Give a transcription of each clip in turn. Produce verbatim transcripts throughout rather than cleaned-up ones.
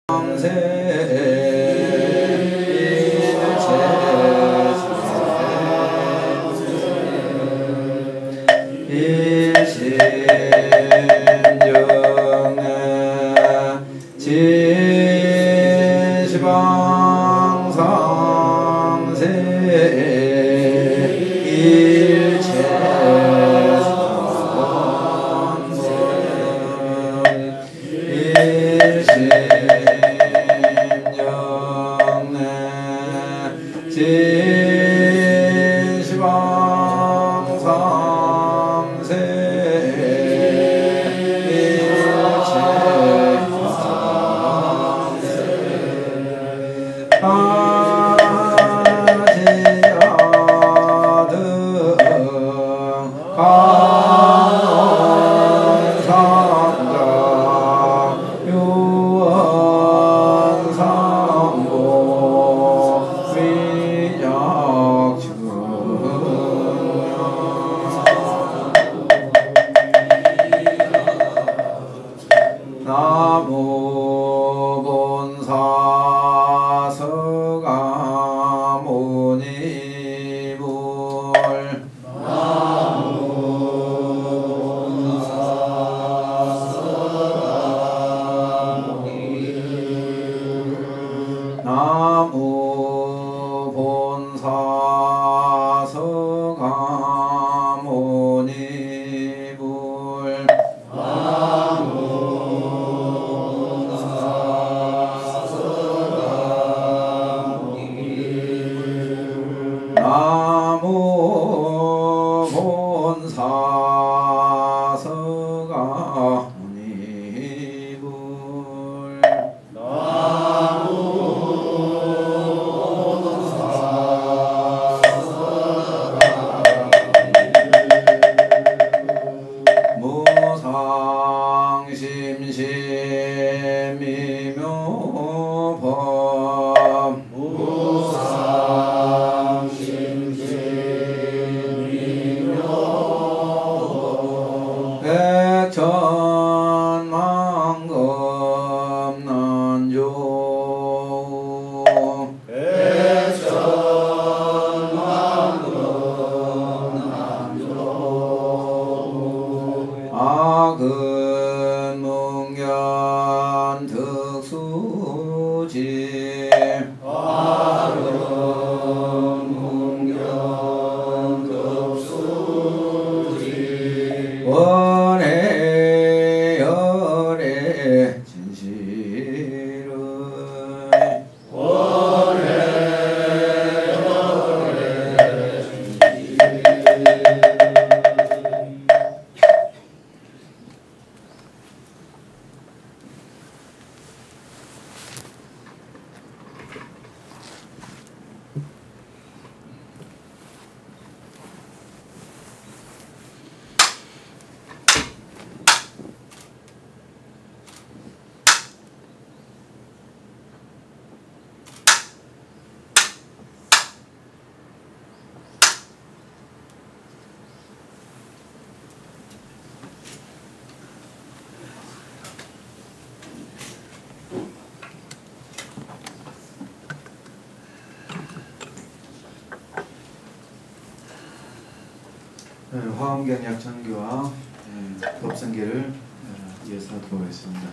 화엄경약 장교와 법성계를 이어서 하도록 하겠습니다.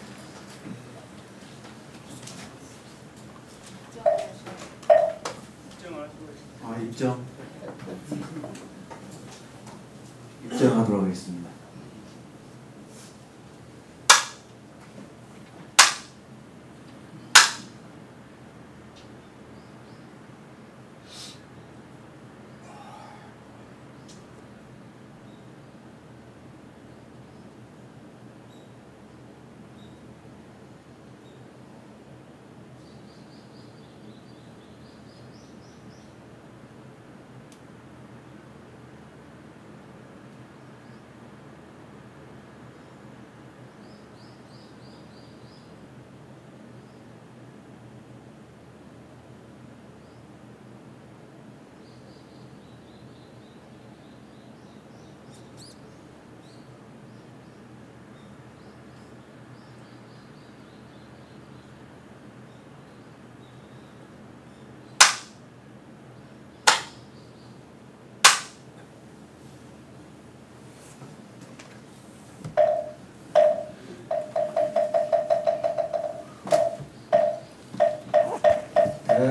아, 입정. 입정하도록 하겠습니다.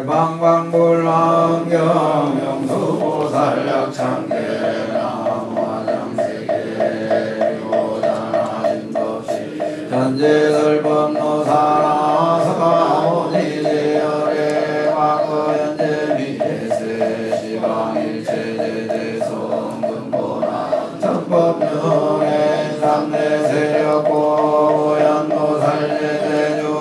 방방불망경 영수보살약창계 나무화장세계 요단하신법시 현재설법노사나서가오니제열의 과거현재 미래세 시방일체제대성근보나 적법명의 삼대세력고보현노살제대중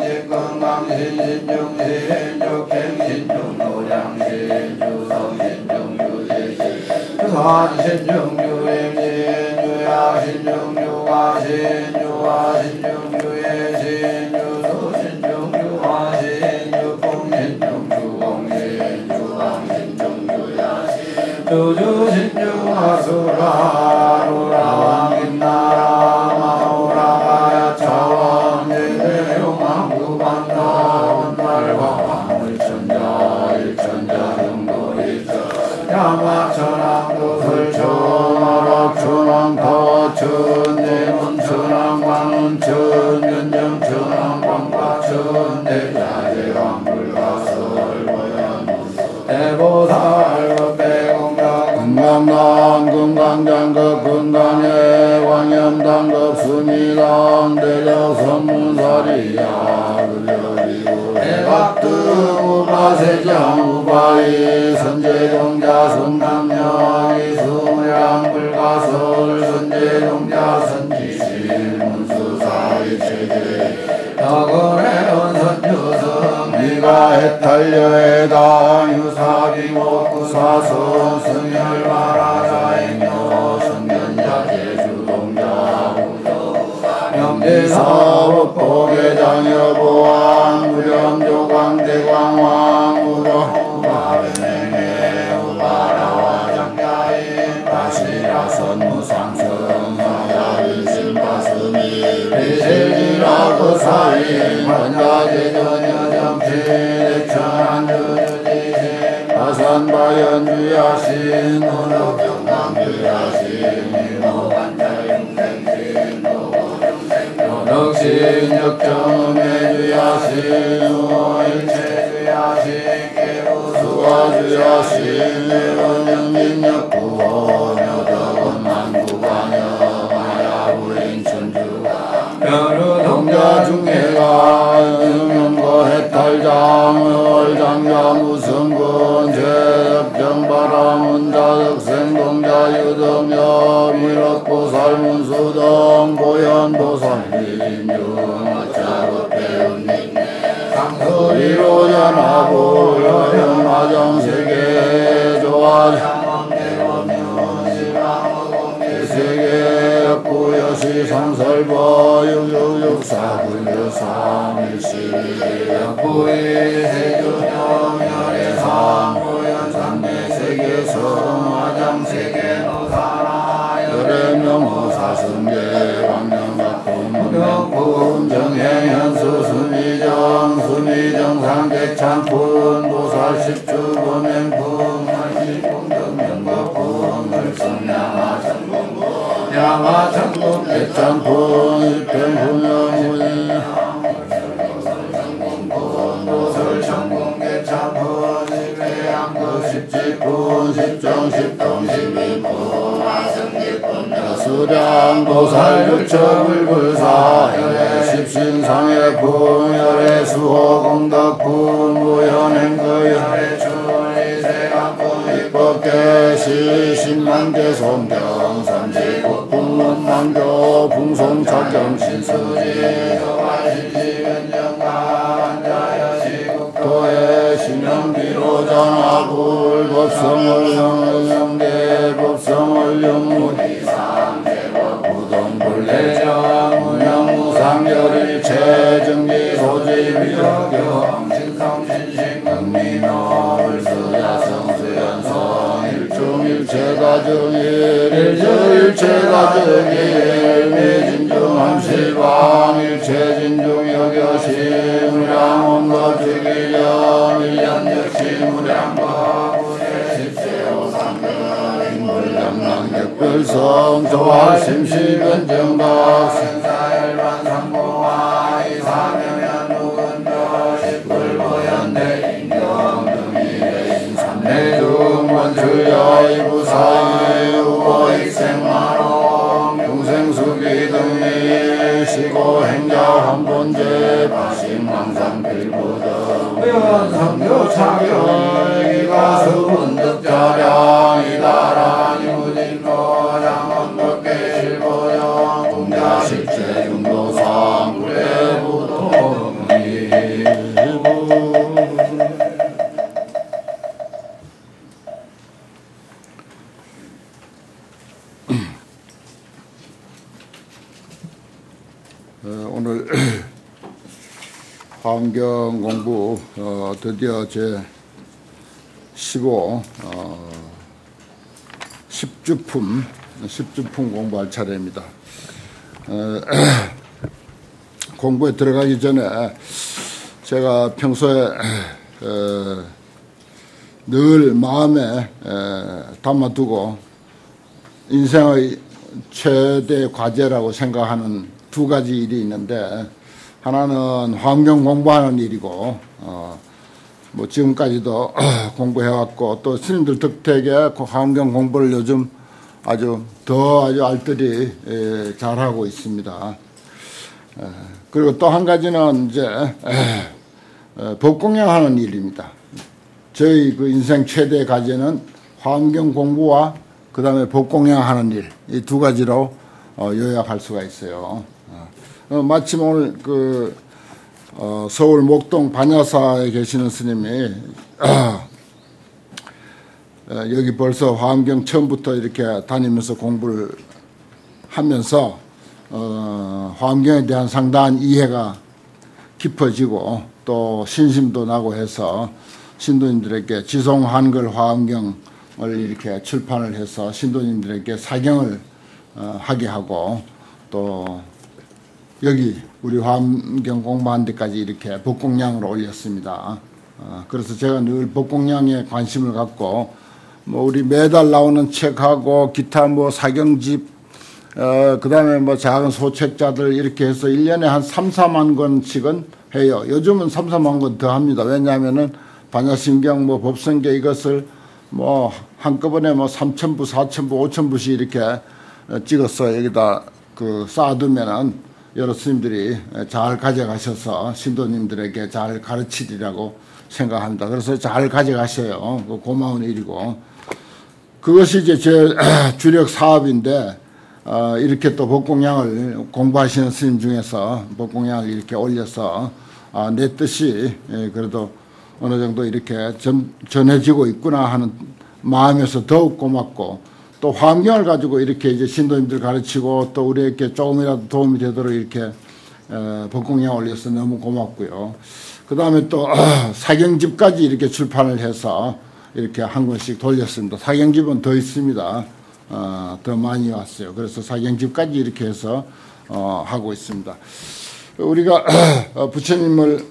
주주신중하수라루라왕긴나라 야마천왕도설천하락천왕터천 내문천왕광은천 연정천왕광과천 대자재왕불가설보연 대보살급배공덕 금강당 금강장급 금강의 왕염당급 순위당 대적선문사리야 대박등 우바세장 우바이 선제동자 성남영 이승량불가설 선제동자 선지실 문수사일체제 덕원해온 선주성 미가 해탈려해당 유사비목구사선 승열바라자행여 성견자 제주동자 명대사법보계장 여보왕 무령조광대광왕 우정우바변행해 우바라와 장자인 바시라선무상승 하야일신바스미 비실지라고 사인 원자재전여정필 대천안주주지신 바산바연주야신 운옥경강주야신 일모반자용생신 덕신역정매주야신 일체주야신 개부수화주야신 내원영진역구원여덕원만구관여 마야부인천주 변우동자 중해가 영영거해탈장 얼장자 무성군 제업정바라문자덕생동자 유동여 미륵보살문수동 보현보살림중 어차법배운님 강서리로전하고 여현화정세계 조화장원대원면 시방어공대세계 역구여시 상설보 육육육사불교삼일시 역구이 세조정열애상 보현상내세계 성화장세계 노사나 열애명호사승계 왕명각품명품 정행현수 수미정 수미정상객찬품 보살십주보명품 한시공덕명거품 을성양화천공부 양화천공 백찬품 입행훈영훈이 보설천공객찬품 십회양도 십지품 십정십동 십인품 수량도살육처불불사 열애십신상해품 열애수호공덕품 무현행거열애출리세강품 입법계시 십만개 송경 삼십구품만교 풍송착경신수지 서관신시변정관자여시국토에 신명비로전하불 법성을영영대 법성을영무디상 부동불내정 운영무상열일체 정기소지비적경 신성신신극민어불수야성수연성 일중일체가정일 일저일체가정일 미진중함실방 일체진중여겨시 무량원거주기령 일년역시 무량거 물량랑객불성 조화심시변정박 생사일반상공화 이사명연 무근도 십불보현대 인경 시고 행자 한본제 바신망상 필부등 성교 차교 이가 수분득자량 이다란 이무진노량 언덕계 실보영 공자식체 중도상 구례부동이 오늘 화엄경 공부 어, 드디어 제 십오 어, 십주품 십주품 공부할 차례입니다. 어, 공부에 들어가기 전에 제가 평소에 어, 늘 마음에 에, 담아두고 인생의 최대 과제라고 생각하는 두 가지 일이 있는데, 하나는 화엄경 공부하는 일이고, 어, 뭐 지금까지도 공부해왔고, 또 스님들 덕택에 화엄경 공부를 요즘 아주 더 아주 알뜰히 에, 잘하고 있습니다. 에, 그리고 또 한 가지는 이제 에, 에, 법공양하는 일입니다. 저희 그 인생 최대 과제는 화엄경 공부와 그 다음에 법공양하는 일, 이 두 가지로 어, 요약할 수가 있어요. 어, 마침 오늘 그 어, 서울 목동 반야사에 계시는 스님이 어, 여기 벌써 화엄경 처음부터 이렇게 다니면서 공부를 하면서 어, 화엄경에 대한 상당한 이해가 깊어지고 또 신심도 나고 해서 신도님들에게 지송 한글 화엄경을 이렇게 출판을 해서 신도님들에게 사경을 어, 하게 하고, 또 여기 우리 화엄경 공부한 데까지 이렇게 법공양으로 올렸습니다. 어, 그래서 제가 늘 법공양에 관심을 갖고, 뭐 우리 매달 나오는 책하고 기타 뭐 사경집, 어, 그 다음에 뭐 작은 소책자들 이렇게 해서 일 년에 한 삼, 사만 권씩은 해요. 요즘은 삼, 사만 권 더 합니다. 왜냐하면은 반야심경 뭐 법성계 이것을 뭐 한꺼번에 뭐 삼천 부, 사천 부, 오천 부씩 이렇게 찍어서 여기다 그 쌓아두면은 여러 스님들이 잘 가져가셔서 신도님들에게 잘 가르치리라고 생각합니다. 그래서 잘 가져가셔요. 고마운 일이고. 그것이 이제 제 주력 사업인데, 어, 이렇게 또 법공양을 공부하시는 스님 중에서 법공양을 이렇게 올려서, 아, 내 뜻이 그래도 어느 정도 이렇게 전, 전해지고 있구나 하는 마음에서 더욱 고맙고, 또 화엄경을 가지고 이렇게 이제 신도님들 가르치고 또 우리에게 조금이라도 도움이 되도록 이렇게 어, 법공양 올려서 너무 고맙고요. 그 다음에 또 어, 사경집까지 이렇게 출판을 해서 이렇게 한 권씩 돌렸습니다. 사경집은 더 있습니다. 어, 더 많이 왔어요. 그래서 사경집까지 이렇게 해서 어, 하고 있습니다. 우리가 어, 부처님을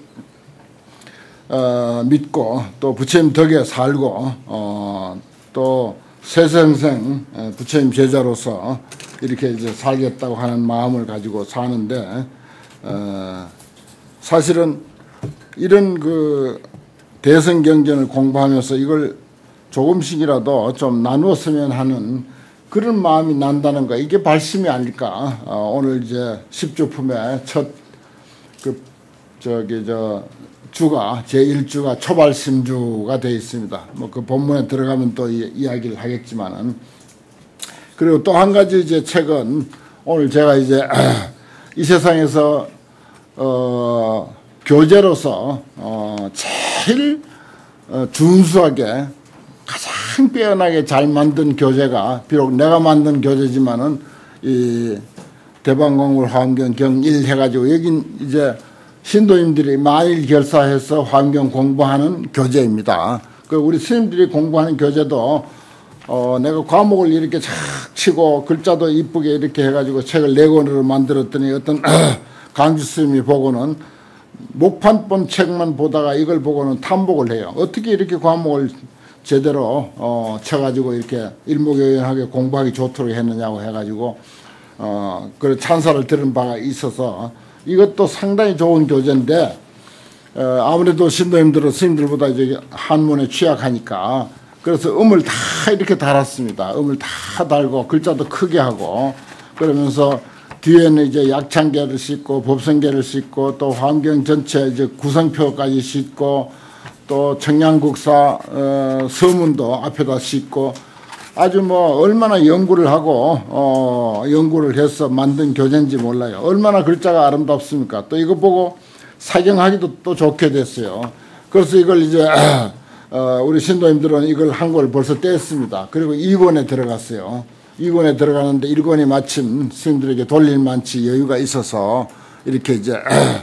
어, 믿고 또 부처님 덕에 살고 어, 또 세생생 부처님 제자로서 이렇게 이제 살겠다고 하는 마음을 가지고 사는데, 어, 사실은 이런 그 대성경전을 공부하면서 이걸 조금씩이라도 좀 나누었으면 하는 그런 마음이 난다는 거, 이게 발심이 아닐까. 어, 오늘 이제 십주품의 첫 그 저기 저 주가 제일 주가 초발심주가 되어 있습니다. 뭐 그 본문에 들어가면 또 이, 이야기를 하겠지만은, 그리고 또 한 가지 이제 책은 오늘 제가 이제 이 세상에서 어 교재로서 어 제일 어, 준수하게 가장 빼어나게 잘 만든 교재가, 비록 내가 만든 교재지만은 이 대방공불 화엄경 경일 해가지고 여긴 이제 신도님들이 만일 결사해서 화엄경 공부하는 교재입니다. 그 우리 스님들이 공부하는 교재도 어 내가 과목을 이렇게 착 치고 글자도 이쁘게 이렇게 해가지고 책을 네 권으로 만들었더니 어떤 강주 스님이 보고는 목판본 책만 보다가 이걸 보고는 탐복을 해요. 어떻게 이렇게 과목을 제대로 어 쳐가지고 이렇게 일목요연하게 공부하기 좋도록 했느냐고 해가지고 어 그 찬사를 들은 바가 있어서, 이것도 상당히 좋은 교재인데, 어, 아무래도 신도님들은 스님들보다 이제 한문에 취약하니까 그래서 음을 다 이렇게 달았습니다. 음을 다 달고 글자도 크게 하고, 그러면서 뒤에는 이제 약창계를 싣고 법성계를 싣고 또 환경 전체 이제 구성표까지 싣고 또 청양국사 어, 서문도 앞에다 싣고 아주 뭐 얼마나 연구를 하고 어, 연구를 해서 만든 교재인지 몰라요. 얼마나 글자가 아름답습니까? 또 이거 보고 사경하기도 또 좋게 됐어요. 그래서 이걸 이제 어, 우리 신도님들은 이걸 한 걸 벌써 뗐습니다. 그리고 이 권에 들어갔어요. 이 권에 들어가는데 일 권이 마침 스님들에게 돌릴 만치 여유가 있어서 이렇게 이제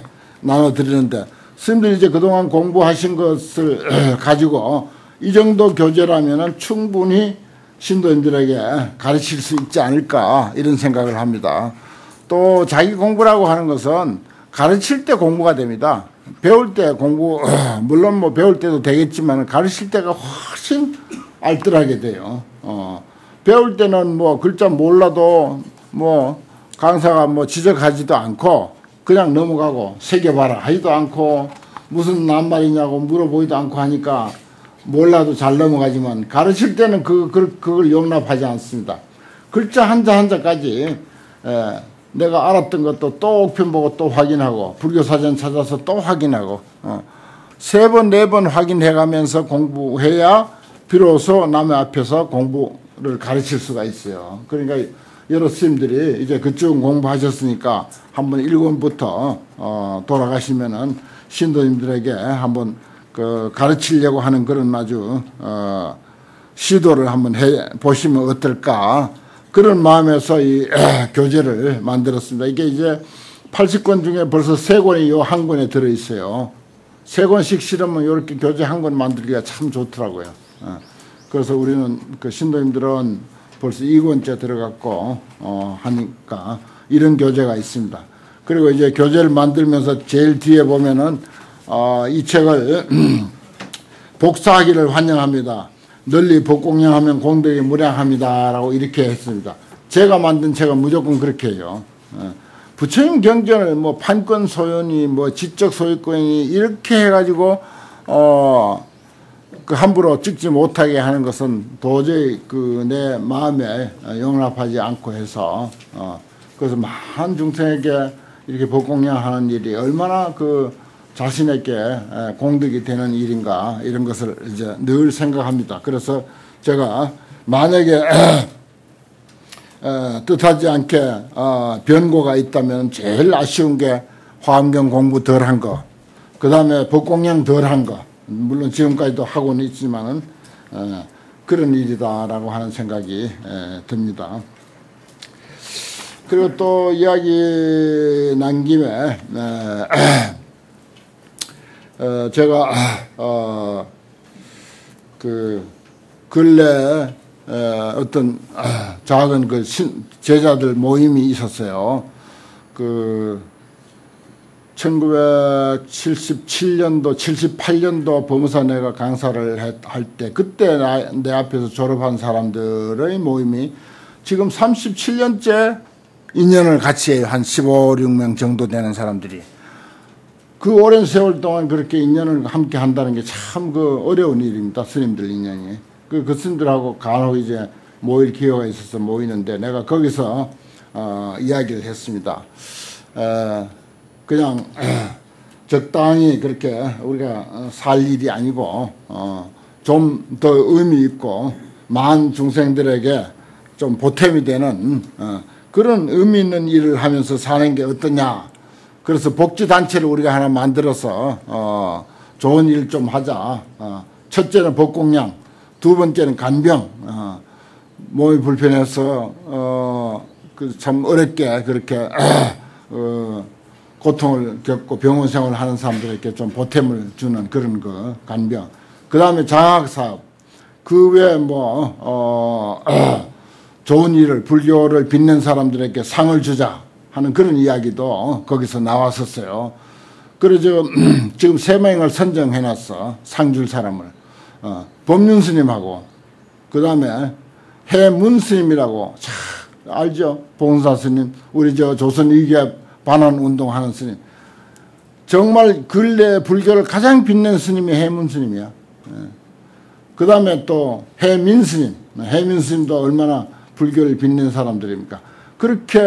나눠드리는데, 스님들이 이제 그동안 공부하신 것을 가지고 이 정도 교재라면은 충분히 신도님들에게 가르칠 수 있지 않을까 이런 생각을 합니다. 또 자기 공부라고 하는 것은 가르칠 때 공부가 됩니다. 배울 때 공부 물론 뭐 배울 때도 되겠지만 가르칠 때가 훨씬 알뜰하게 돼요. 어, 배울 때는 뭐 글자 몰라도 뭐 강사가 뭐 지적하지도 않고 그냥 넘어가고 새겨봐라 하지도 않고 무슨 낱말이냐고 물어보지도 않고 하니까 몰라도 잘 넘어가지만, 가르칠 때는 그, 그, 그걸 용납하지 않습니다. 글자 한자 한자까지 에, 내가 알았던 것도 또 옥편 보고 또 확인하고 불교사전 찾아서 또 확인하고 어, 세 번, 네 번 확인해가면서 공부해야 비로소 남의 앞에서 공부를 가르칠 수가 있어요. 그러니까 여러 스님들이 이제 그쪽 공부하셨으니까 한번 일 권부터 어, 돌아가시면은 신도님들에게 한번 그 가르치려고 하는 그런 아주 어, 시도를 한번 해 보시면 어떨까, 그런 마음에서 이 에, 교재를 만들었습니다. 이게 이제 팔십 권 중에 벌써 세 권이 요 한 권에 들어 있어요. 세 권씩 실으면 이렇게 교재 한 권 만들기가 참 좋더라고요. 어, 그래서 우리는 그 신도님들은 벌써 이 권째 들어갔고 어, 하니까 이런 교재가 있습니다. 그리고 이제 교재를 만들면서 제일 뒤에 보면은 어, 이 책을 복사하기를 환영합니다. 널리 복공양하면 공덕이 무량합니다. 라고 이렇게 했습니다. 제가 만든 책은 무조건 그렇게 해요. 어, 부처님 경전을 뭐 판권 소유니 뭐 지적 소유권이 이렇게 해가지고 어, 그 함부로 찍지 못하게 하는 것은 도저히 그 내 마음에 용납하지 않고 해서 어, 그래서 많은 중생에게 이렇게 복공양하는 일이 얼마나 그 자신에게 공덕이 되는 일인가, 이런 것을 이제 늘 생각합니다. 그래서 제가 만약에 뜻하지 않게 변고가 있다면 제일 아쉬운 게 화엄경 공부 덜 한 거, 그 다음에 법공양 덜 한 거, 물론 지금까지도 하고는 있지만은 그런 일이다라고 하는 생각이 듭니다. 그리고 또 이야기 난 김에 어, 제가 어, 그 근래 어, 어떤 어, 작은 그 신, 제자들 모임이 있었어요. 그 천구백칠십칠 년도, 칠십팔 년도 법무사 내가 강사를 할 때 그때 나, 내 앞에서 졸업한 사람들의 모임이 지금 삼십칠 년째 인연을 같이 해요. 한 십오, 십육 명 정도 되는 사람들이. 그 오랜 세월 동안 그렇게 인연을 함께 한다는 게 참 그 어려운 일입니다. 스님들 인연이. 그, 그 스님들하고 간혹 이제 모일 기회가 있어서 모이는데 내가 거기서 어, 이야기를 했습니다. 어, 그냥 어, 적당히 그렇게 우리가 살 일이 아니고 어, 좀 더 의미 있고 많은 중생들에게 좀 보탬이 되는 어, 그런 의미 있는 일을 하면서 사는 게 어떠냐. 그래서 복지단체를 우리가 하나 만들어서 어, 좋은 일 좀 하자. 어, 첫째는 법공양, 두 번째는 간병. 어, 몸이 불편해서 어, 그 참 어렵게 그렇게 어, 고통을 겪고 병원 생활을 하는 사람들에게 좀 보탬을 주는 그런 거 간병. 그 다음에 장학사업. 그 외에 뭐 어, 좋은 일을, 불교를 빛낸 사람들에게 상을 주자 하는 그런 이야기도 거기서 나왔었어요. 그래서 지금 세 명을 선정해놨어. 상 줄 사람을. 어, 법륜 스님하고, 그 다음에 해문 스님이라고, 참, 알죠? 봉사 스님, 우리 저 조선 이기압 반환 운동하는 스님. 정말 근래 불교를 가장 빛낸 스님이 해문 스님이야. 예. 그 다음에 또 해민 스님. 해민 스님도 얼마나 불교를 빛낸 사람들입니까? 그렇게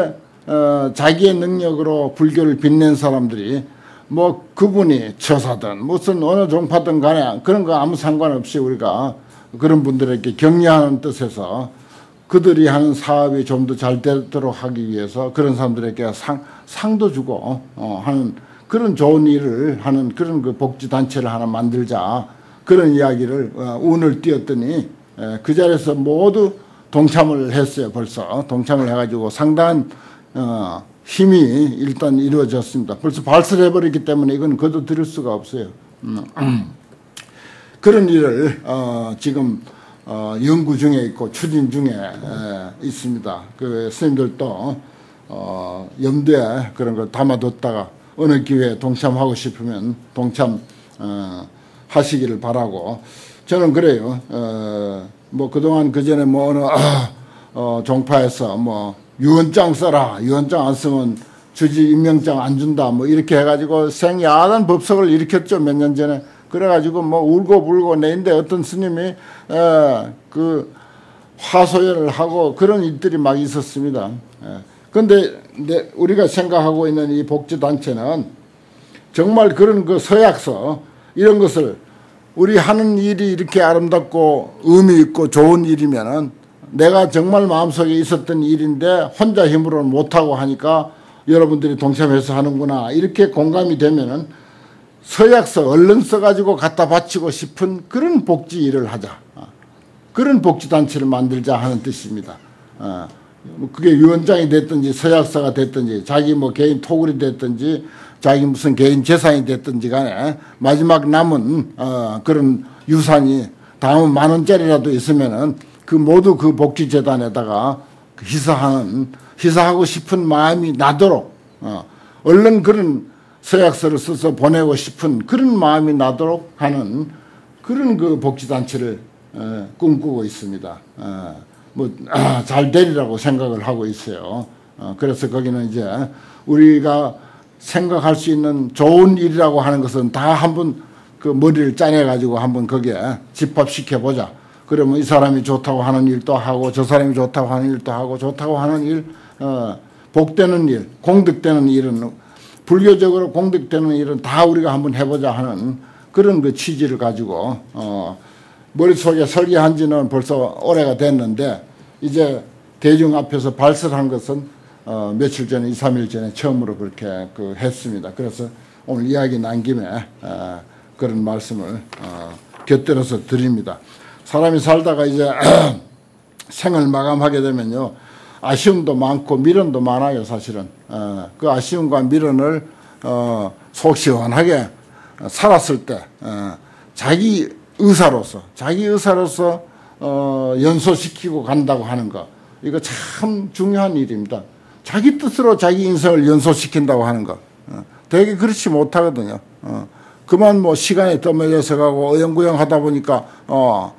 어, 자기의 능력으로 불교를 빛낸 사람들이 뭐 그분이 처사든 무슨 어느 종파든 간에 그런 거 아무 상관없이 우리가 그런 분들에게 격려하는 뜻에서 그들이 하는 사업이 좀 더 잘 되도록 하기 위해서 그런 사람들에게 상, 상도 주고 어, 하는 그런 좋은 일을 하는 그런 그 복지단체를 하나 만들자 그런 이야기를 어, 운을 띄웠더니 에, 그 자리에서 모두 동참을 했어요. 벌써 동참을 해가지고 상당한 어, 힘이 일단 이루어졌습니다. 벌써 발설해 버렸기 때문에 이건 거둬들일 수가 없어요. 음, 음. 그런 일을 어, 지금 어, 연구 중에 있고 추진 중에 에, 있습니다. 그 스님들도 어, 염두에 그런 걸 담아뒀다가 어느 기회에 동참하고 싶으면 동참 어, 하시기를 바라고 저는 그래요. 어, 뭐 그동안 그 전에 뭐 어느 어, 종파에서 뭐 유언장 써라. 유언장 안 쓰면 주지 임명장 안 준다. 뭐 이렇게 해가지고 생야단 법석을 일으켰죠. 몇 년 전에. 그래가지고 뭐 울고 불고 내인데 어떤 스님이 에, 그 화소연을 하고 그런 일들이 막 있었습니다. 그런데 우리가 생각하고 있는 이 복지단체는 정말 그런 그 서약서 이런 것을 우리 하는 일이 이렇게 아름답고 의미 있고 좋은 일이면은 내가 정말 마음속에 있었던 일인데 혼자 힘으로는 못하고 하니까 여러분들이 동참해서 하는구나 이렇게 공감이 되면은 서약서 얼른 써가지고 갖다 바치고 싶은 그런 복지 일을 하자. 그런 복지단체를 만들자 하는 뜻입니다. 그게 유언장이 됐든지 서약서가 됐든지 자기 뭐 개인 토굴이 됐든지 자기 무슨 개인 재산이 됐든지 간에 마지막 남은 어 그런 유산이 다음은 만 원짜리라도 있으면은 그 모두 그 복지재단에다가 희사하는 희사하고 싶은 마음이 나도록 어 얼른 그런 서약서를 써서 보내고 싶은 그런 마음이 나도록 하는 그런 그 복지단체를 어, 꿈꾸고 있습니다. 어, 뭐, 아, 잘 되리라고 생각을 하고 있어요. 어, 그래서 거기는 이제 우리가 생각할 수 있는 좋은 일이라고 하는 것은 다 한번 그 머리를 짜내가지고 한번 거기에 집합시켜 보자. 그러면 이 사람이 좋다고 하는 일도 하고 저 사람이 좋다고 하는 일도 하고 좋다고 하는 일, 어, 복되는 일, 공덕되는 일은 불교적으로 공덕되는 일은 다 우리가 한번 해보자 하는 그런 그 취지를 가지고 어, 머릿속에 설계한 지는 벌써 오래가 됐는데 이제 대중 앞에서 발설한 것은 어, 며칠 전에 이, 삼 일 전에 처음으로 그렇게 그 했습니다. 그래서 오늘 이야기 난 김에 어, 그런 말씀을 어, 곁들여서 드립니다. 사람이 살다가 이제 생을 마감하게 되면요. 아쉬움도 많고 미련도 많아요. 사실은 어, 그 아쉬움과 미련을 어, 속 시원하게 살았을 때 어, 자기 의사로서 자기 의사로서 어, 연소시키고 간다고 하는 거 이거 참 중요한 일입니다. 자기 뜻으로 자기 인생을 연소시킨다고 하는 거 어, 되게 그렇지 못하거든요. 어, 그만 뭐 시간에 떠밀려서 가고 어영부영 하다 보니까 어,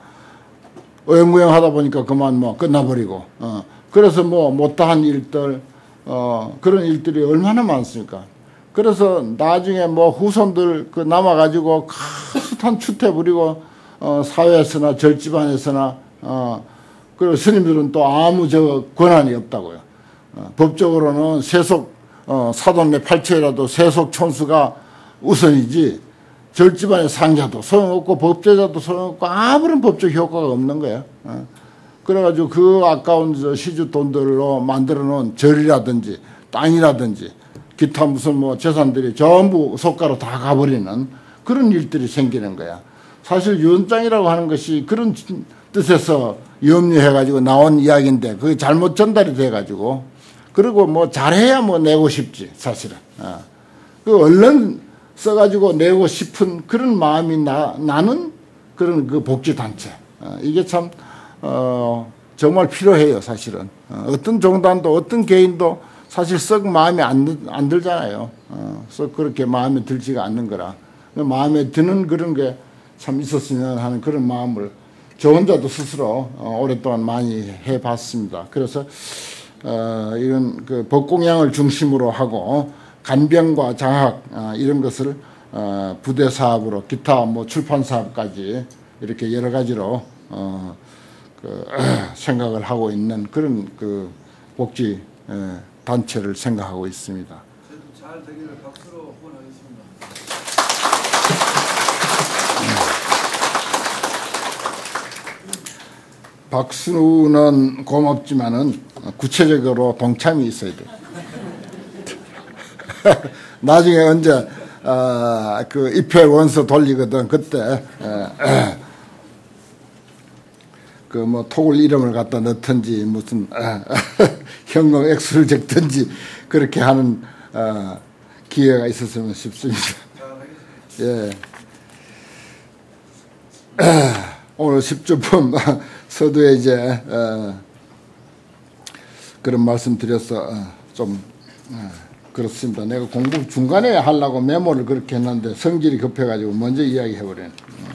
어영부영 하다 보니까 그만 뭐 끝나버리고 어, 그래서 뭐 못다한 일들 어 그런 일들이 얼마나 많습니까? 그래서 나중에 뭐 후손들 그 남아가지고 숱한 추태 부리고 어 사회에서나 절집안에서나 어 그리고 스님들은 또 아무 저 권한이 없다고요. 어 법적으로는 세속 어 사돈네 팔처이라도 세속 촌수가 우선이지 절집안의 상자도 소용없고 법제자도 소용없고 아무런 법적 효과가 없는 거예요. 어. 그래가지고 그 아까운 저 시주 돈들로 만들어 놓은 절이라든지 땅이라든지 기타 무슨 뭐 재산들이 전부 속가로 다 가버리는 그런 일들이 생기는 거야. 사실 유언장이라고 하는 것이 그런 뜻에서 염려해가지고 나온 이야기인데 그게 잘못 전달이 돼가지고 그리고 뭐 잘해야 뭐 내고 싶지 사실은. 어. 그 얼른 써가지고 내고 싶은 그런 마음이 나, 나는 그런 그 복지단체. 어. 이게 참 어, 정말 필요해요, 사실은. 어, 어떤 종단도, 어떤 개인도 사실 썩 마음에 안, 안 들잖아요. 어, 썩 그렇게 마음에 들지가 않는 거라. 마음에 드는 그런 게 참 있었으면 하는 그런 마음을 저 혼자도 스스로 어, 오랫동안 많이 해봤습니다. 그래서, 어, 이런 그 법공양을 중심으로 하고 간병과 장학, 어, 이런 것을 어, 부대 사업으로 기타 뭐 출판 사업까지 이렇게 여러 가지로 어, 그 생각을 하고 있는 그런 그 복지 단체를 생각하고 있습니다. 저도 잘 되기를 박수로 후원하겠습니다. 박수는 고맙지만은 구체적으로 동참이 있어야 돼요. 나중에 언제 어, 그 입회 원서 돌리거든. 그때 그 뭐 토굴 이름을 갖다 넣든지 무슨 현금 액수를 적든지 그렇게 하는 어, 기회가 있었으면 싶습니다. 예. 오늘 십주품 서두에 이제 어, 그런 말씀 드려서 어, 좀 어, 그렇습니다. 내가 공부 중간에 하려고 메모를 그렇게 했는데 성질이 급해가지고 먼저 이야기해버리네.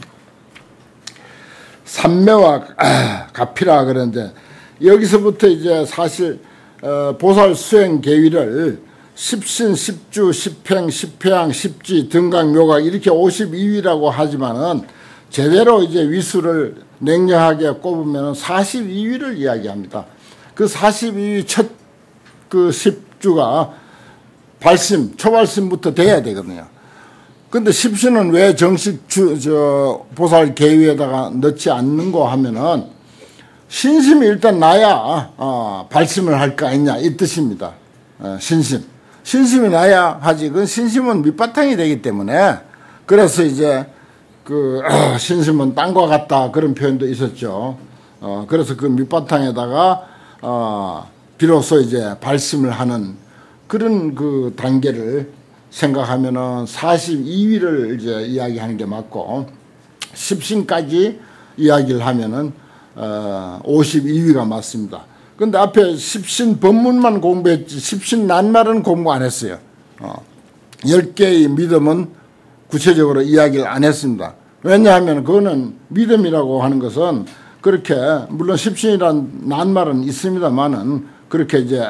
삼매와 가피라 그러는데 여기서부터 이제 사실 어, 보살 수행 계위를 십신, 십주, 십행, 십회양, 십지, 등각, 묘각 이렇게 오십이 위라고 하지만은 제대로 이제 위수를 냉정하게 꼽으면 사십이 위를 이야기합니다. 그 사십이 위 첫 그 십주가 발심, 초발심부터 돼야 되거든요. 근데 십신은 왜 정식 주, 저, 보살 계위에다가 넣지 않는고 하면은 신심이 일단 나야, 어, 발심을 할 거 아니냐, 이 뜻입니다. 어, 신심. 신심이 나야 하지. 그 신심은 밑바탕이 되기 때문에 그래서 이제 그, 어, 신심은 땅과 같다 그런 표현도 있었죠. 어, 그래서 그 밑바탕에다가, 어, 비로소 이제 발심을 하는 그런 그 단계를 생각하면은 사십이 위를 이제 이야기하는 게 맞고 십신까지 이야기를 하면은 어 오십이 위가 맞습니다. 근데 앞에 십신 법문만 공부했지 십신 낱말은 공부 안 했어요. 어 열 개의 믿음은 구체적으로 이야기를 안 했습니다. 왜냐하면 그거는 믿음이라고 하는 것은 그렇게 물론 십신이란 낱말은 있습니다만은 그렇게 이제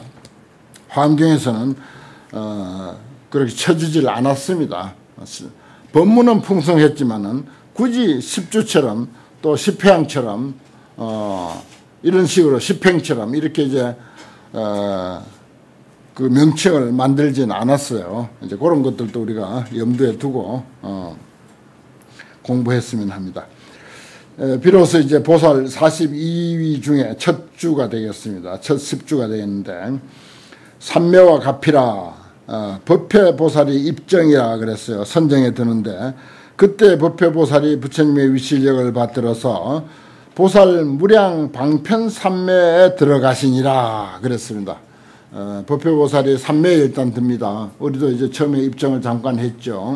환경에서는 어 그렇게 쳐주질 않았습니다. 법문은 풍성했지만은 굳이 십주처럼 또 십회양처럼 어 이런 식으로 십행처럼 이렇게 이제 어 그 명칭을 만들지는 않았어요. 이제 그런 것들도 우리가 염두에 두고 어 공부했으면 합니다. 에, 비로소 이제 보살 사십이 위 중에 첫 주가 되겠습니다. 첫 십주가 되겠는데 삼매와 가피라 어, 법회보살이 입정이라 그랬어요. 선정에 드는데 그때 법회보살이 부처님의 위실력을 받들어서 보살 무량 방편 삼매에 들어가시니라 그랬습니다. 어, 법회보살이 삼매에 일단 듭니다. 우리도 이제 처음에 입정을 잠깐 했죠.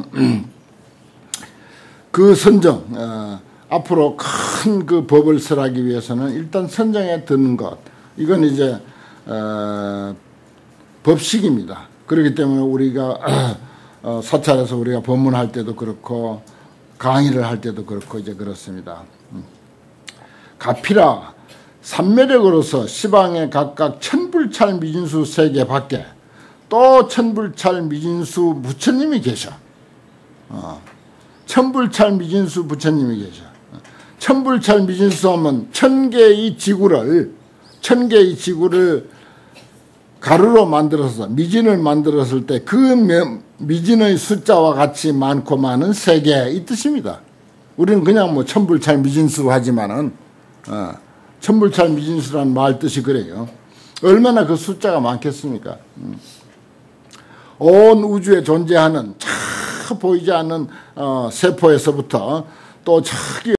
그 선정 어, 앞으로 큰 그 법을 설하기 위해서는 일단 선정에 드는 것 이건 이제 어, 법식입니다. 그렇기 때문에 우리가 어, 사찰에서 우리가 법문할 때도 그렇고 강의를 할 때도 그렇고 이제 그렇습니다. 음. 가피라 삼매력으로서 시방에 각각 천불찰 미진수 세 개 밖에 또 천불찰 미진수 부처님이 계셔. 어. 천불찰 미진수 부처님이 계셔. 천불찰 미진수 하면 천 개의 지구를 천 개의 지구를 가루로 만들어서 미진을 만들었을 때 그 미진의 숫자와 같이 많고 많은 세계 이 뜻입니다. 우리는 그냥 뭐 천불찰 미진수 하지만은 어, 천불찰 미진수라는 말 뜻이 그래요. 얼마나 그 숫자가 많겠습니까? 음. 온 우주에 존재하는 차 보이지 않는 어, 세포에서부터 또 저기